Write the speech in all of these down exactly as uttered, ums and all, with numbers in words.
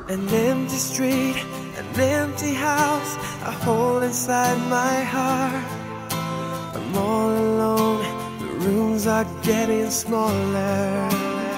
An empty street, an empty house, a hole inside my heart. I'm all alone, the rooms are getting smaller.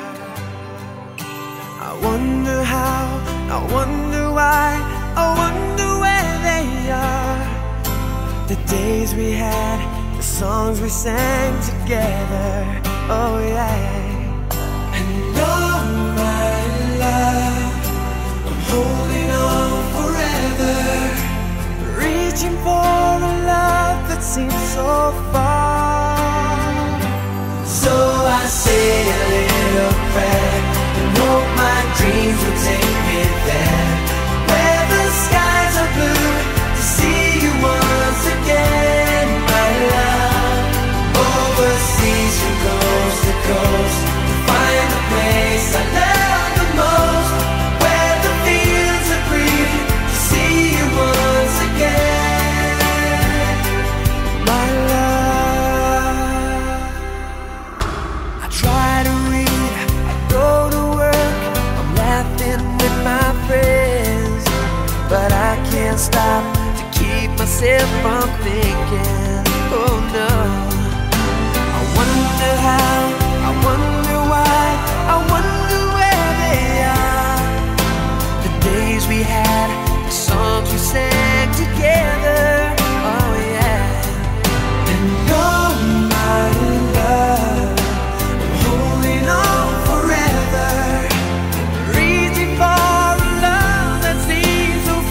I wonder how, I wonder why, I wonder where they are. The days we had, the songs we sang together, oh yeah. And oh my love, I'm holding on forever, reaching for a love that seems so far. So I say a little prayer and hope my dreams will take me there, where the skies are blue, to see you once again, my love. Overseas from coast to coast, to find the place I love the most, where the fields are green, to see you once again, my love. I try to read, I go to work, I'm laughing with my friends, but I can't stop to keep myself from thinking, oh no. I wonder how, I wonder why, I wonder where they are. The days we had, the songs we sang together, oh yeah. And oh my love, I'm holding on forever, reaching for a love that seems so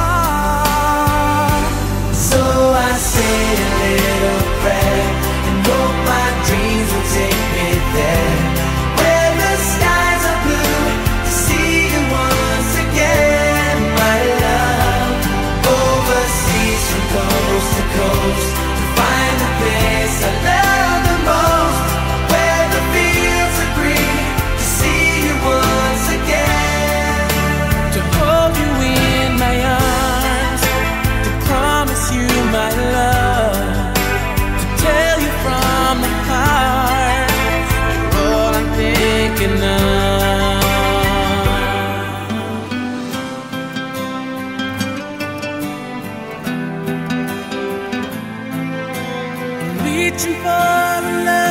far. So I say a little prayer and hope my dreams will take me there, where the skies are blue, to see you once again, my love. Overseas from coast to coast, to find the place I love the most, where the fields are green, to see you once again, to hold you in my arms, to promise you my love, to tell you from the heart, you're all I'm thinking of. I'm reaching for a love